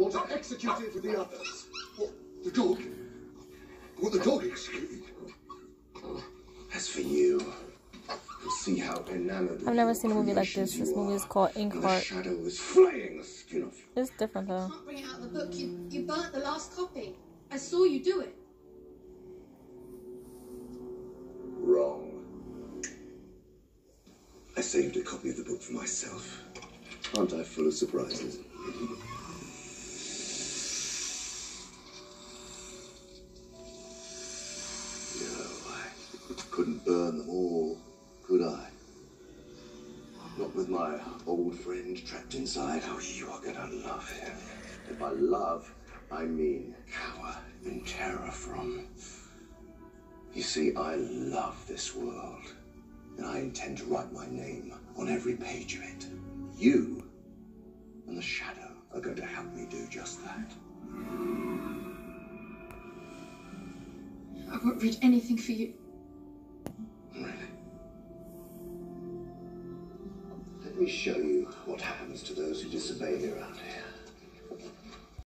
want to execute it with the others. What, the dog? Want the dog executed? As for you, you'll see how enamored. I've never seen a movie like this. This movie is called Inkheat. The shadow is flaying the skin off you. It's different though. You can't bring it out of the book. You burnt the last copy. I saw you do it. Wrong. I saved a copy of the book for myself. Aren't I full of surprises? No, I couldn't burn them all, could I? Not with my old friend trapped inside. Oh, you are gonna love him. And by love, I mean cower in terror from. You see, I love this world, and I intend to write my name on every page of it. You and the shadow are going to help me do just that. I won't read anything for you. Really? Let me show you what happens to those who disobey me around here.